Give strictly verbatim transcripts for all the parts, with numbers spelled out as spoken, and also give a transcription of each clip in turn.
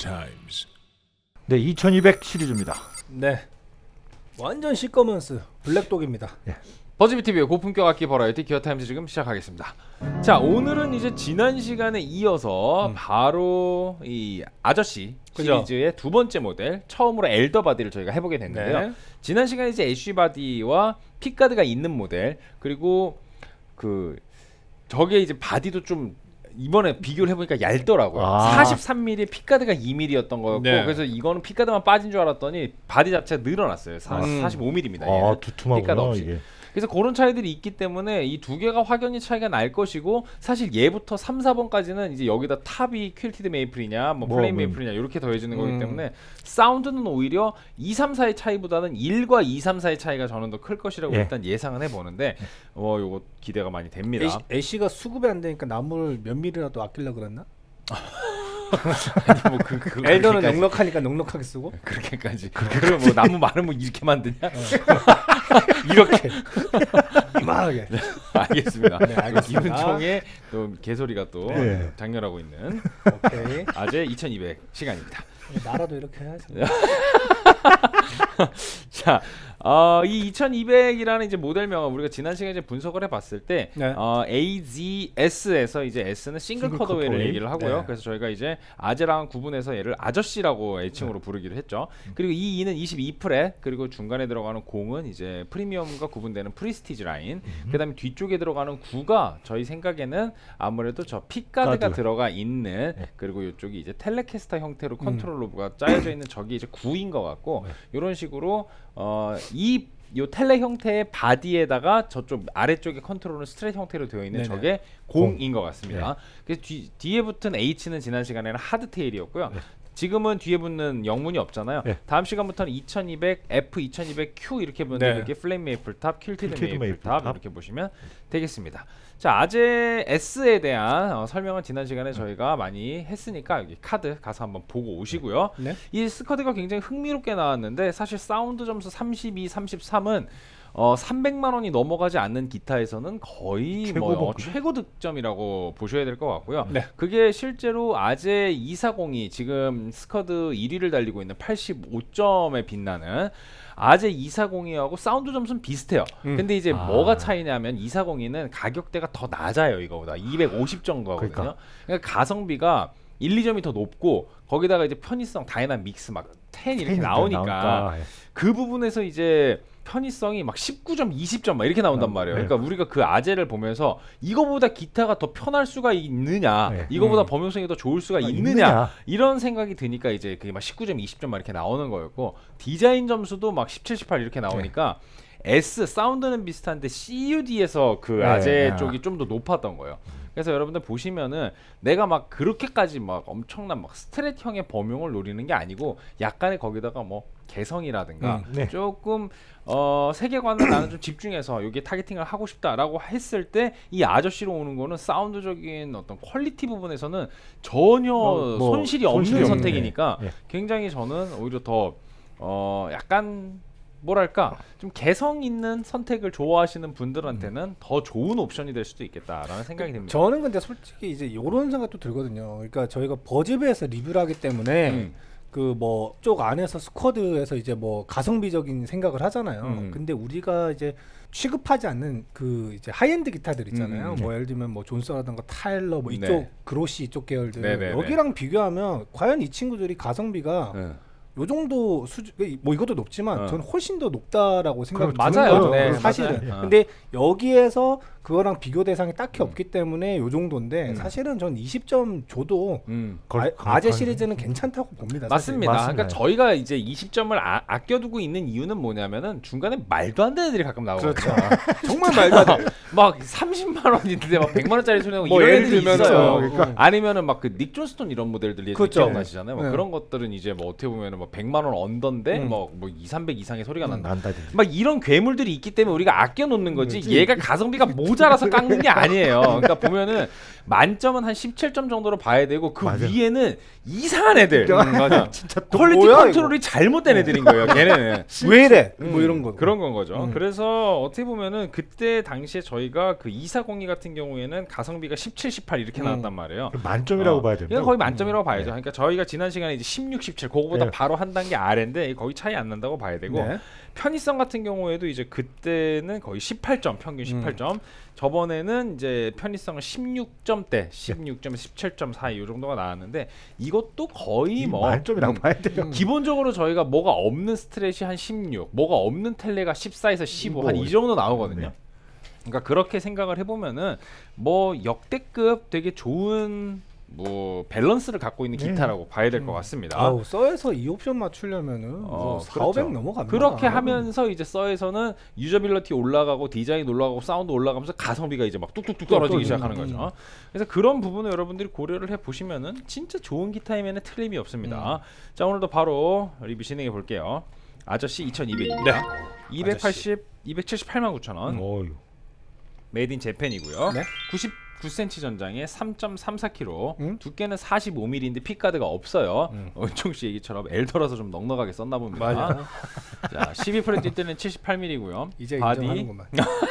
times. 네, 이천이백 시리즈입니다. 네, 완전 시꺼먼스 블랙독입니다. 예. 버즈비티비의 고품격 악기 버라이어티 기어타임즈 지금 시작하겠습니다. 자, 오늘은 이제 지난 시간에 이어서 음. 바로 이 아저씨 그죠? 시리즈의 두 번째 모델, 처음으로 엘더 바디를 저희가 해보게 됐는데요. 네. 지난 시간에 이제 애쉬 바디와 픽가드가 있는 모델, 그리고 그 저게 이제 바디도 좀 이번에 비교를 해보니까 얇더라고요. 아. 사십삼 밀리미터 픽가드가 이 밀리미터였던 거였고, 네. 그래서 이거는 픽가드만 빠진 줄 알았더니 바디 자체가 늘어났어요. 사, 음. 사십오 밀리미터입니다. 아, 두툼하구나 이게. 그래서 그런 차이들이 있기 때문에 이 두 개가 확연히 차이가 날 것이고, 사실 얘부터 삼, 사 번까지는 이제 여기다 탑이 퀼티드 메이플이냐 뭐, 뭐 플레인 뭐, 메이플이냐 이렇게 더해지는 음. 거기 때문에 사운드는 오히려 이, 삼, 사의 차이보다는 일과 이, 삼, 사의 차이가 저는 더 클 것이라고 예. 일단 예상은 해보는데 어 요거 기대가 많이 됩니다. 애쉬, 애쉬가 수급이 안 되니까 나무를 몇 밀이라도 아끼려고 그랬나? 아니 뭐 그, 그, 엘더는 넉넉하니까 넉넉하게 쓰고? 그렇게까지. 그럼 뭐 나무 많으면 이렇게 만드냐? 이렇게 이만하게. 네, 알겠습니다. 네, 알겠습니다. 김은총의 또 개소리가 또 네. 장렬하고 있는 오케이. 아재 이천이백 시간입니다. 나라도 이렇게 해야지. 자, 어, 이 이천이백이라는 이제 모델명은 우리가 지난 시간에 이제 분석을 해봤을 때 네. 어, 에이지에스에서 이제 S는 싱글, 싱글 컷어웨이를 컷어웨이. 얘기를 하고요. 네. 그래서 저희가 이제 아재랑 구분해서 얘를 아저씨라고 애칭으로 네. 부르기로 했죠. 그리고 이 이는 이십이 프렛, 그리고 중간에 들어가는 공은 이제 프리미엄과 구분되는 프리스티지 라인, 음. 그 다음에 뒤쪽에 들어가는 구가 저희 생각에는 아무래도 저 픽가드가 가드. 들어가 있는, 네. 그리고 이쪽이 이제 텔레캐스터 형태로 컨트롤 로브가 음. 짜여져 있는 저기 이제 구인 것 같고, 네. 이런 식으로 어, 이 요 텔레 형태의 바디에다가 저쪽 아래쪽에 컨트롤은 스트레이트 형태로 되어 있는 네네. 저게 공인 것 같습니다. 네. 그래서 뒤, 뒤에 붙은 H는 지난 시간에는 하드테일이었고요. 네. 지금은 뒤에 붙는 영문이 없잖아요. 네. 다음 시간부터는 이천이백 에프, 이천이백 큐 이렇게 보는데 네. 이렇게 플레임 메이플 탑, 퀼티드 메이플 탑 이렇게 보시면 되겠습니다. 자, 아재 S에 대한 어, 설명은 지난 시간에 네. 저희가 많이 했으니까 여기 카드 가서 한번 보고 오시고요. 네. 이 스쿼드가 굉장히 흥미롭게 나왔는데, 사실 사운드 점수 삼십이, 삼십삼은 어, 삼백만 원이 넘어가지 않는 기타에서는 거의 최고, 뭐, 어, 최고 득점이라고 보셔야 될 것 같고요. 네. 그게 실제로 아재 이백사십이 지금 스쿼드 일 위를 달리고 있는 팔십오 점에 빛나는 아재 이백사십이하고 사운드 점수는 비슷해요. 음. 근데 이제 아. 뭐가 차이냐면 이백사십이는 가격대가 더 낮아요. 이거보다 이백오십 정도 하거든요. 그러니까, 그러니까 가성비가 일, 이 점이 더 높고, 거기다가 이제 편의성, 다이나믹스 막 텐 이렇게 나오니까 나오니까. 그 부분에서 이제 편의성이 막 십구 점, 이십 점 막 이렇게 나온단 네. 말이에요. 그러니까 우리가 그 아재를 보면서 이거보다 기타가 더 편할 수가 있느냐, 네. 이거보다 음. 범용성이 더 좋을 수가 아, 있느냐, 있느냐 이런 생각이 드니까 이제 그게 막 십구 점, 이십 점 막 이렇게 나오는 거였고, 디자인 점수도 막 십칠, 십팔 이렇게 나오니까 네. S 사운드는 비슷한데 씨유디에서 그 네. 아재 네. 쪽이 좀 더 높았던 거예요. 그래서 여러분들 보시면은 내가 막 그렇게까지 막 엄청난 막 스트레이트형의 범용을 노리는 게 아니고, 약간의 거기다가 뭐 개성이라든가 음, 네. 조금 어 세계관을 나는 좀 집중해서 여기에 타겟팅을 하고 싶다라고 했을 때 이 아저씨로 오는 거는 사운드적인 어떤 퀄리티 부분에서는 전혀 뭐, 뭐, 손실이 없는 손실이 선택이니까 네. 굉장히 저는 오히려 더 어 약간 뭐랄까 좀 개성 있는 선택을 좋아하시는 분들한테는 음. 더 좋은 옵션이 될 수도 있겠다라는 생각이 듭니다. 저는 근데 솔직히 이제 이런 생각도 들거든요. 그러니까 저희가 버즈비에서 리뷰를 하기 때문에 음. 그 뭐 쪽 안에서 스쿼드에서 이제 뭐 가성비적인 생각을 하잖아요. 음. 근데 우리가 이제 취급하지 않는 그 이제 하이엔드 기타들 있잖아요. 음. 뭐 예를 들면 뭐 존슨라든가 타일러 뭐 이쪽 네. 그로시 이쪽 계열들 네네네. 여기랑 비교하면 과연 이 친구들이 가성비가 네. 요 정도 수준, 뭐 이것도 높지만 어. 저는 훨씬 더 높다라고 생각을 맞아요. 거죠. 네, 사실은. 맞아요. 근데 여기에서 그거랑 비교 대상이 딱히 음. 없기 때문에 요 정도인데 음. 사실은 전 이십 점 줘도 음. 아, 아재 시리즈는 괜찮다고 봅니다. 맞습니다. 맞습니다. 그러니까 저희가 이제 이십 점을 아, 아껴두고 있는 이유는 뭐냐면은 중간에 말도 안 되는 애들이 가끔 나오거든요. 그렇죠. 정말 말도 안 돼. 막 삼십만 원인데 막 백만 원짜리 소리 나고 뭐 이런 애들이 있어요. 그러니까. 아니면은 막 그 닉 존스톤 이런 모델들이 그렇죠. 기억나시잖아요. 뭐 네. 그런 것들은 이제 뭐 어떻게 보면은 뭐 백만 원 언더인데 음. 뭐, 뭐 이삼백 이상의 소리가 난다. 음, 난다. 막 이런 괴물들이 있기 때문에 우리가 아껴 놓는 거지. 그렇지. 얘가 가성비가 못 모자라서 깎는 게 아니에요. 그러니까 보면은 만점은 한 십칠 점 정도로 봐야 되고 그 맞아요. 위에는 이상한 애들. 음, 맞아. 진짜 퀄리티 뭐야, 컨트롤이 잘못된 애들인 거예요. 걔네는. 왜 이래? 음, 뭐 이런 거. 그런 건 거죠. 음. 그래서 어떻게 보면은 그때 당시에 저희가 그 이사공이 같은 경우에는 가성비가 십칠, 십팔 이렇게 음. 나왔단 말이에요. 만점이라고 어, 봐야 됩니다. 이건 거의 만점이라고 봐야죠. 네. 그러니까 저희가 지난 시간에 이제 십육, 십칠 그거보다 네. 바로 한 단계 아래인데 거의 차이 안 난다고 봐야 되고 네. 편의성 같은 경우에도 이제 그때는 거의 십팔 점 평균 십팔 점. 음. 저번에는 이제 편의성은 십육 점대, 십육 점, 십칠 점 사이 이 정도가 나왔는데 이것도 거의 뭐 만점이라고 음, 봐야 돼요. 기본적으로 저희가 뭐가 없는 스트레시 한 십육, 뭐가 없는 텔레가 십사에서 십오 한 이 뭐, 정도 나오거든요. 네. 그러니까 그렇게 생각을 해보면은 뭐 역대급 되게 좋은 뭐 밸런스를 갖고 있는 네. 기타라고 봐야 될 것 음. 같습니다. 아우 써에서 이 옵션 맞추려면은 어, 뭐 사오백 그렇죠. 넘어갑니다. 그렇게 하면서 이제 써에서는 유저빌리티 올라가고 디자인 올라가고 사운드 올라가면서 가성비가 이제 막 뚝뚝뚝 떨어지기 음, 시작하는 음. 거죠. 그래서 그런 부분을 여러분들이 고려를 해 보시면은 진짜 좋은 기타임에는 틀림이 없습니다. 자 오늘도 바로 리뷰 진행해 볼게요. 아저씨 이천이백입니다. 이백팔십, 이백칠십팔만 구천 원. 어휴. 메이드 인 재팬이고요. 네. 구십구 센티미터 전장에 삼 점 삼사 킬로그램, 음? 두께는 사십오 밀리미터인데 픽가드가 없어요. 음. 은총 씨 얘기처럼 엘더라서 좀 넉넉하게 썼나 봅니다. 맞아. 자, 십이 프렛 뒷대는 칠십팔 밀리미터고요. 이제 바디 인정하는구만.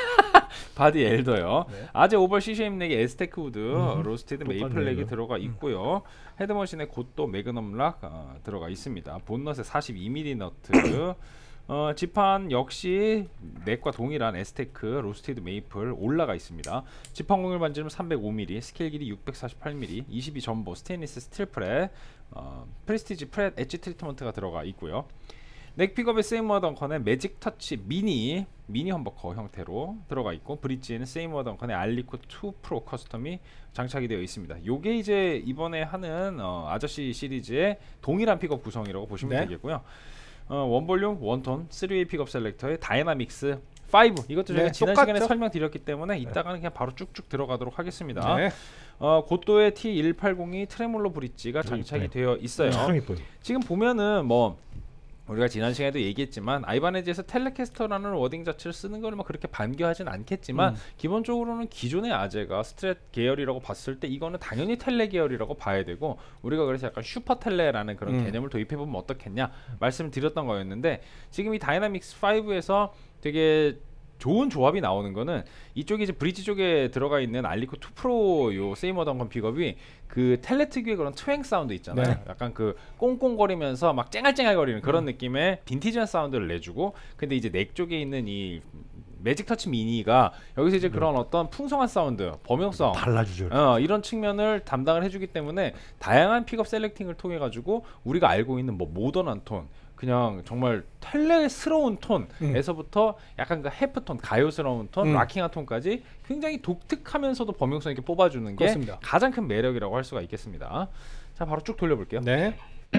바디 엘더요. 네. 아재 오벌 씨씨엠 넥에 에스테크 우드, 로스티드 메이플 똑같네요, 렉이 이거. 들어가 있고요. 헤드머신에 곧도 매그넘 락 어, 들어가 있습니다. 본넛에 사십이 밀리미터 너트. 어, 지판 역시 넥과 동일한 에스테크 로스티드 메이플 올라가 있습니다. 지판 공률 반지름 삼백오 밀리미터, 스케일 길이 육백사십팔 밀리미터, 이십이 전보 스테인리스 스틸 프렛, 어, 프레스티지 프렛 엣지 트리트먼트가 들어가 있고요. 넥 픽업에 세이머 덩컨의 매직 터치 미니 미니 험버커 형태로 들어가 있고 브릿지에는 세이머 덩컨의 알리코 투 프로 커스텀이 장착이 되어 있습니다. 요게 이제 이번에 하는 어, 아저씨 시리즈의 동일한 픽업 구성이라고 보시면 네. 되겠고요. 어, 원볼륨, 원톤, 쓰리웨이 픽업 셀렉터의 다이나믹스 오 이것도 저희가 네, 지난 똑같죠? 시간에 설명드렸기 때문에 이따가는 그냥 바로 쭉쭉 들어가도록 하겠습니다. 네. 어, 고도의 티 백팔십이 트레몰로 브릿지가 장착이 네. 되어 있어요. 참 이뻐요. 지금 보면은 뭐 우리가 지난 시간에도 얘기했지만 아이바네즈에서 텔레캐스터라는 워딩 자체를 쓰는 거를 막 그렇게 반겨하진 않겠지만 음. 기본적으로는 기존의 아재가 스트랩 계열이라고 봤을 때 이거는 당연히 텔레 계열이라고 봐야 되고 우리가 그래서 약간 슈퍼 텔레라는 그런 음. 개념을 도입해보면 어떻겠냐 말씀을 드렸던 거였는데 지금 이 다이나믹스 오에서 되게 좋은 조합이 나오는 거는 이쪽에 이제 브릿지 쪽에 들어가 있는 알리코 투 프로 요 세이머 덩컨 픽업이 그 텔레 특유의 그런 트웽 사운드 있잖아요. 네. 약간 그 꽁꽁거리면서 막 쨍알쨍알거리는 그런 느낌의 빈티지한 사운드를 내주고 근데 이제 넥 쪽에 있는 이 매직 터치 미니가 여기서 이제 그런 어떤 풍성한 사운드, 범용성 달라주죠. 어, 이런 측면을 담당을 해주기 때문에 다양한 픽업 셀렉팅을 통해 가지고 우리가 알고 있는 뭐 모던한 톤 그냥 정말 텔레스러운 톤에서부터 약간 그 해프톤, 가요스러운 톤, 음. 락킹한 톤까지 굉장히 독특하면서도 범용성 있게 뽑아주는 게 그렇습니다. 가장 큰 매력이라고 할 수가 있겠습니다. 자, 바로 쭉 돌려볼게요. 네.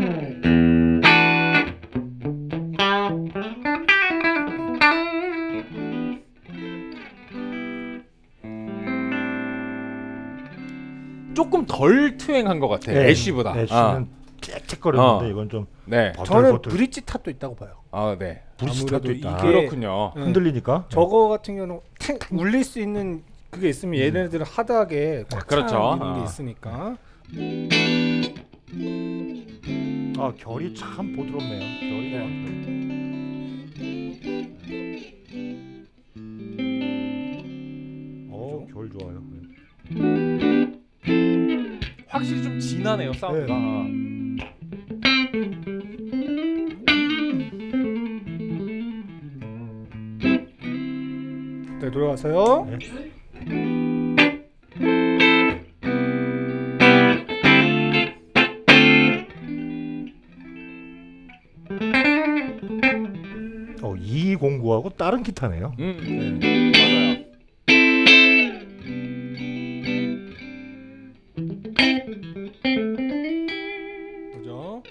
조금 덜 트웽한 것 같아. 네. 애쉬보다. 애쉬는 아, 짹짹거렸는데 어. 이건 좀 네. 버틀, 저는 버틀. 브릿지 탓도 있다고 봐요. 아, 네. 브릿지 아무래도 탓도 있다. 이게- 그렇군요. 네. 흔들리니까. 저거 같은 경우는 탱 울릴 수 있는 그게 있으면 얘네들은 하드하게 꽉 그렇죠. 찬 이런 게 어. 있으니까. 아 결이 참 보드럽네요. 결이 어, 결 좋아요. 네. 확실히 좀 진하네요, 사운드가. 네, 돌아가서요. 네. 어, 이백구하고 다른 기타네요. 음, 네. 맞아요. 그죠?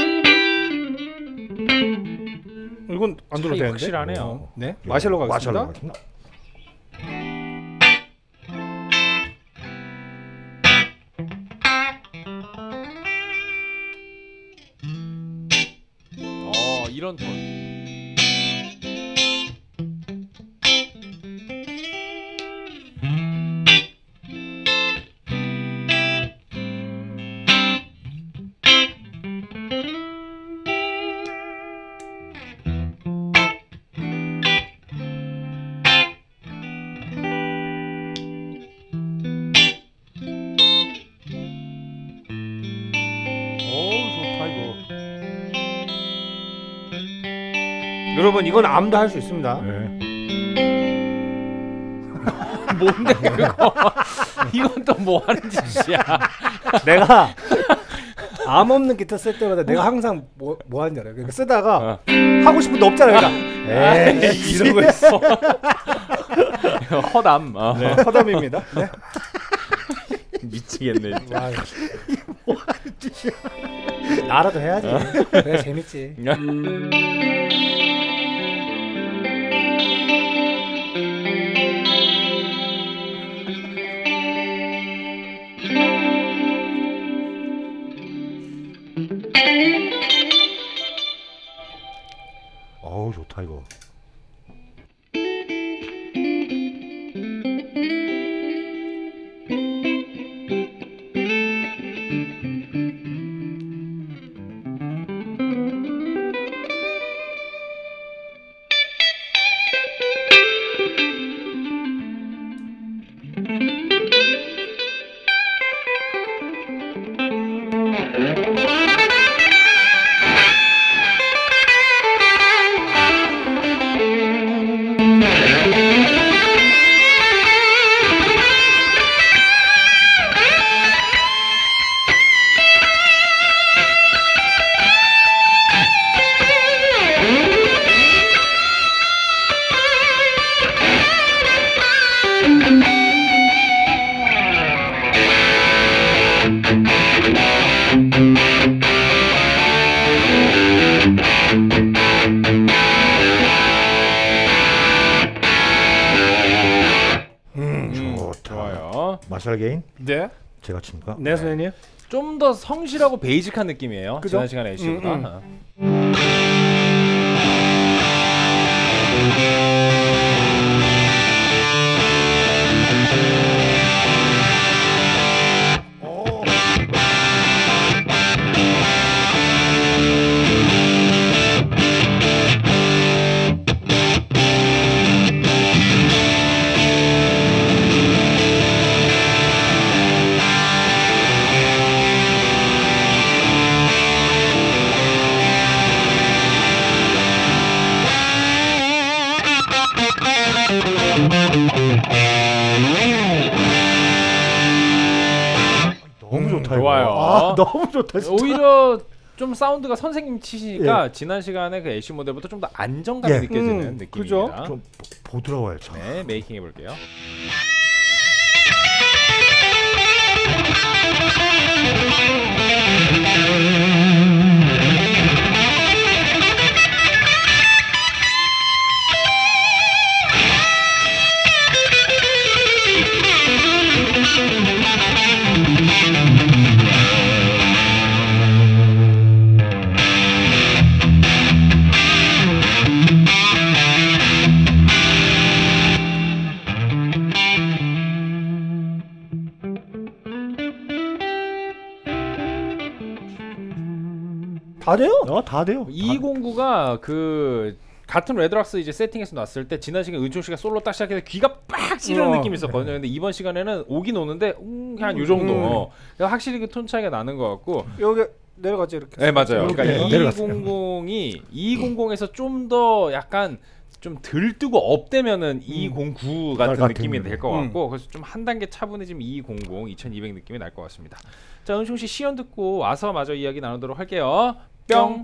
이건 안 들어도 차이 되는데. 확실하네요. 어, 네. 마샬로 가겠습니다. 마샬로 가겠습니다. 어, 이런 톤. 여러분 이건 암도 할 수 있습니다. 네. 뭔데 그거? 이건 또 뭐 하는 짓이야? 내가 암 없는 기타 쓸 때마다 내가 항상 뭐, 뭐 하는지 알아요? 그러니까 쓰다가 어. 하고 싶은데 없잖아. 그러니까 에이, 이러고 있어. 허담. 어. 네, 허담입니다. 네. 미치겠네. 진짜. 와, 뭐 하는 짓이야. 나라도 해야지. 그래 재밌지. 어우 좋다 이거. 마샬 게인? 네. 제가 칩니까? 네, 선생님. 좀 더 성실하고 베이직한 느낌이에요. 그죠? 지난 시간에 애쉬보다. 음, 음. 너무 좋다. 좋아요. 이거. 아, 너무 좋다. 진짜. 오히려 좀 사운드가 선생님 치시니까 예. 지난 시간에 그 애쉬 모델보다 좀 더 안정감이 예. 느껴지는 음, 느낌입니다. 그죠? 좀 보드라워요. 참. 네, 메이킹 해볼게요. 다 돼요? 어, 다 돼요. 이백구가 그 같은 레드락스 이제 세팅해서 놨을 때 지난 시간 은총 씨가 솔로 딱 시작해서 귀가 빡 찌르는 어. 느낌이 있었거든요. 근데 이번 시간에는 오긴 오는데 음, 한 요 정도. 음. 확실히 그 톤 차이가 나는 것 같고. 여기 내려가지 이렇게. 네 맞아요. 이렇게. 그러니까 내려갔어요. 이백이 이백에서 좀 더 약간 좀 들뜨고 업되면은 이백구 같은 같은 느낌이 될 것 음. 같고 그래서 좀 한 단계 차분해지면 이백, 이천이백 느낌이 날 것 같습니다. 자 은총 씨 시연 듣고 와서 마저 이야기 나누도록 할게요. 뿅.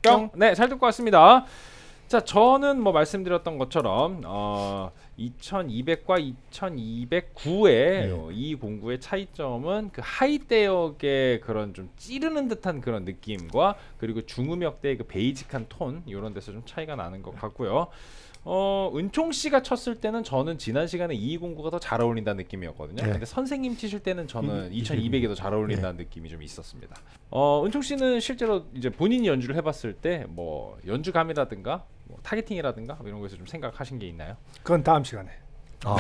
뿅. 네, 잘 듣고 왔습니다. 자, 저는 뭐 말씀드렸던 것처럼 어, 이천이백과 이천이백구의 네. 이백구의 차이점은 그 하이대역의 그런 좀 찌르는 듯한 그런 느낌과 그리고 중음역대의 그 베이직한 톤 이런 데서 좀 차이가 나는 것 같고요. 어, 은총 씨가 쳤을 때는 저는 지난 시간에 이백구가 더 잘 어울린다는 느낌이었거든요. 네. 근데 선생님 치실 때는 저는 음, 이천이백이 더 잘 어울린다는 느낌이 좀 있었습니다. 어, 은총 씨는 실제로 이제 본인이 연주를 해봤을 때 뭐 연주감이라든가 뭐 타겟팅이라든가 뭐 이런 거에서 좀 생각하신 게 있나요? 그건 다음 시간에. 아,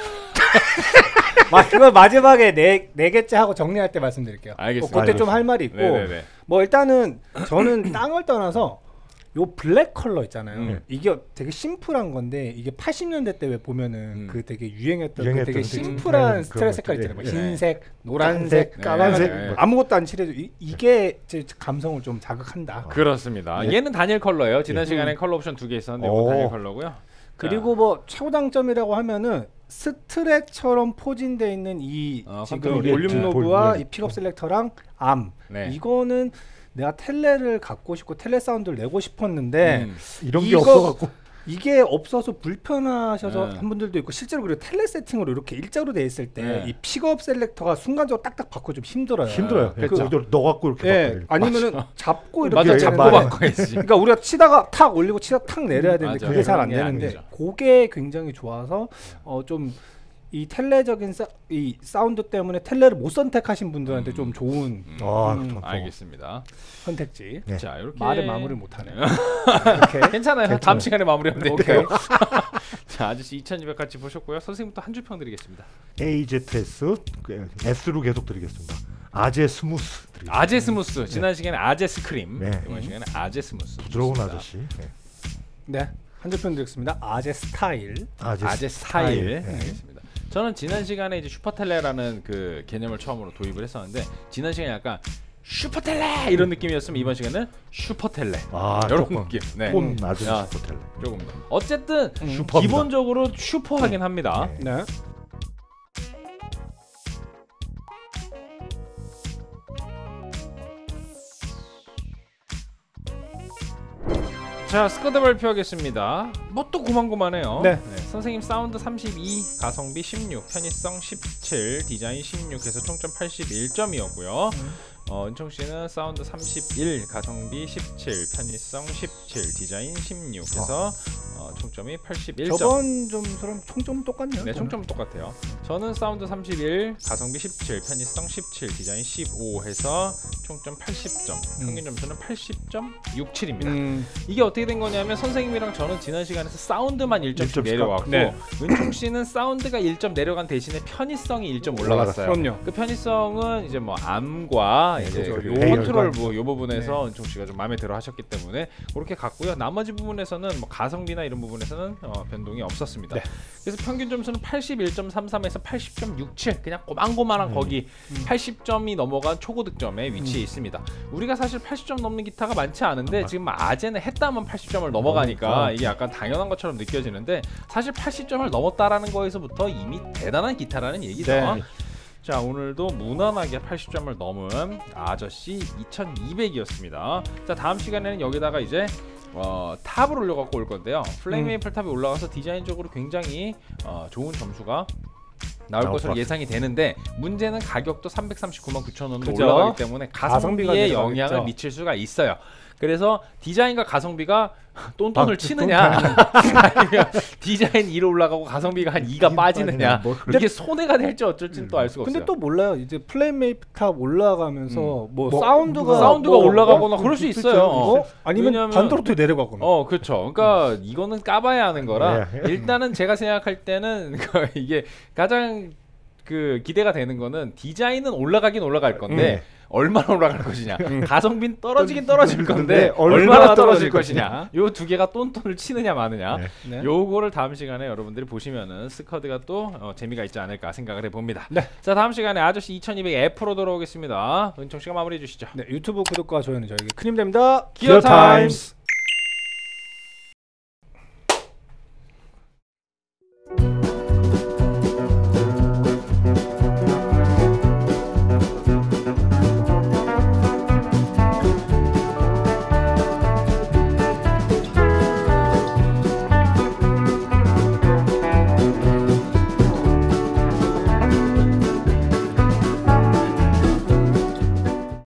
마, 그걸 마지막에 네, 네 개째 하고 정리할 때 말씀드릴게요. 알겠습니다. 뭐 그때 좀 할 말이 있고 네네네. 뭐 일단은 저는 땅을 떠나서 요 블랙 컬러 있잖아요. 음. 이게 되게 심플한 건데 이게 팔십 년대 때 왜 보면은 음. 그 되게 유행했던, 그 유행했던 되게 그 심플한 음, 스트레스 그런 색깔 것들. 있잖아요. 뭐 네. 흰색, 노란색, 네. 까만색 네. 뭐 아무것도 안 칠해도 이, 이게 제 감성을 좀 자극한다. 그렇습니다. 네. 얘는 단일 컬러예요. 지난 음. 시간에 컬러 옵션 두 개 있었는데 이건 오. 단일 컬러고요. 그리고 뭐 최고 장점이라고 하면은 스트랩처럼 포진되어 있는 이 어, 지금 컨트롤이 볼륨 있죠. 노브와 볼륨. 이 픽업 셀렉터랑 암 네. 이거는 내가 텔레를 갖고 싶고 텔레 사운드를 내고 싶었는데 음. 이런 게 이거- 없어갖고 이게 없어서 불편하셔서 네. 한 분들도 있고 실제로 그리고 텔레 세팅으로 이렇게 일자로 돼 있을 때 네. 이 픽업 셀렉터가 순간적으로 딱딱 바꾸고 좀 힘들어요. 힘들어요. 그- 그렇죠. 넣어갖고 이렇게 예, 바꿔요. 아니면은 잡고 이렇게 맞아, 이렇게 잡고 맞아요. 바꿔야지. 그러니까 우리가 치다가 탁 올리고 치다 탁 내려야 되는데 맞아요. 그게 잘 안 그런 게 안 되는데 되죠. 그게 굉장히 좋아서 어 좀 이 텔레적인 사, 이 사운드 때문에 텔레를 못 선택하신 분들한테 음. 좀 좋은 아, 음, 좀- 알겠습니다. 선택지. 네. 자, 이렇게 말을 마무리 못 하네. 이렇게 괜찮아요. 다음 시간에 마무리하면 되니까요. 오케이. 자, 아저씨 이천이백 같이 보셨고요. 선생님부터 한 줄 평 드리겠습니다. 에이제트에스 S로 계속 드리겠습니다. 아제 스무스 드리겠습니다. 아제 스무스. 지난 시간에 아제 스크림. 네. 이번 시간에 아제 스무스. 부드러운 좋습니다. 아저씨. 네. 네. 한 줄평 드리겠습니다. 아제 스타일. 아제, 아제 스타일. 네. 알겠습니다. 저는 지난 시간에 이제 슈퍼텔레라는 그 개념을 처음으로 도입을 했었는데 지난 시간에 약간 슈퍼텔레 이런 느낌이었으면 이번 시간은 슈퍼텔레 아, 이런 조금 느낌. 네. 톤 낮은 야. 슈퍼텔레. 조금 더. 어쨌든 슈퍼입니다. 기본적으로 슈퍼하긴 합니다. 네. 네. 자, 스쿼드 발표하겠습니다. 뭐 또 고만고만해요. 네. 선생님 사운드 삼십이, 가성비 십육, 편의성 십칠, 디자인 십육해서 총점 팔십일 점이었고요. 어, 은총 씨는 사운드 삼십일, 가성비 십칠, 편의성 십칠, 디자인 십육해서 어, 총점이 팔십일 점. 저번 점수랑 총점 똑같네요. 네, 총점은 똑같아요. 저는 사운드 삼십일, 가성비 십칠, 편의성 십칠, 디자인 십오 해서 총점 팔십 점. 평균 점수는 팔십 점 육칠입니다. 음, 이게 어떻게 된 거냐면 선생님이랑 저는 지난 시간에서 사운드만 일 점씩 일 점씩 내려왔고 네. 은총 씨는 사운드가 일 점 내려간 대신에 편의성이 일 점 올라갔어요. 그럼요. 그 편의성은 이제 뭐 암과 네, 이제 그렇죠. 요 배열과 컨트롤 뭐요 부분에서 네. 은총 씨가 좀 마음에 들어 하셨기 때문에 그렇게 갔고요. 나머지 부분에서는 뭐 가성비나 이런 부분에서는 어, 변동이 없었습니다. 네. 그래서 평균 점수는 팔십일 점 삼삼에서 팔십 점 육칠 그냥 고만고만한 음. 거기 음. 팔십 점이 넘어간 초고득점에 위치해 음. 있습니다. 우리가 사실 팔십 점 넘는 기타가 많지 않은데 아, 지금 아제는 했다면 팔십 점을 넘어가니까 아. 이게 약간 당연한 것처럼 느껴지는데 사실 팔십 점을 넘었다라는 거에서부터 이미 대단한 기타라는 얘기죠. 네. 자, 오늘도 무난하게 팔십 점을 넘은 아저씨 이천이백이었습니다. 자, 다음 시간에는 여기다가 이제 어, 탑을 올려갖고 올 건데요. 플레임 음. 메이플 탑이 올라가서 디자인적으로 굉장히 어, 좋은 점수가 나올 나올 것으로 것 예상이 되는데 문제는 가격도 삼백삼십구만 구천 원으로 그죠? 올라가기 때문에 가성비가 가성비에 내려가겠죠. 영향을 미칠 수가 있어요. 그래서 디자인과 가성비가 똔똔을 아, 치느냐 아니면 디자인 일 올라가고 가성비가 한 이가 빠지느냐 뭐 이게 손해가 될지 어쩔지는 또 알 수가 근데 없어요. 또 몰라요. 이제 플레임메이트 탑 올라가면서 뭐, 뭐, 사운드가 사운드가 뭐, 올라가거나 뭐, 그럴 수 그- 있어요. 그쵸? 어. 어? 아니면 왜냐면- 반도로트 내려가거나. 어, 그렇죠. 그러니까 이거는 까봐야 하는 거라 네. 일단은 제가 생각할 때는 그 이게 가장 그 기대가 되는 거는 디자인은 올라가긴 올라갈 건데 얼마나 올라갈 것이냐. 가성비는 떨어지긴 떨어질 건데 네, 얼마나 얼마나 떨어질 떨어질 것이냐. 요 두 개가 똔똔을 치느냐 마느냐. 네. 네. 요거를 다음 시간에 여러분들이 보시면은 스쿼드가 또 어, 재미가 있지 않을까 생각을 해봅니다. 네. 자, 다음 시간에 아저씨 이천이백 F로 돌아오겠습니다. 은총 씨가 마무리해 주시죠. 네, 유튜브 구독과 좋아요는 저에게 큰 힘 됩니다. 기어 타임스.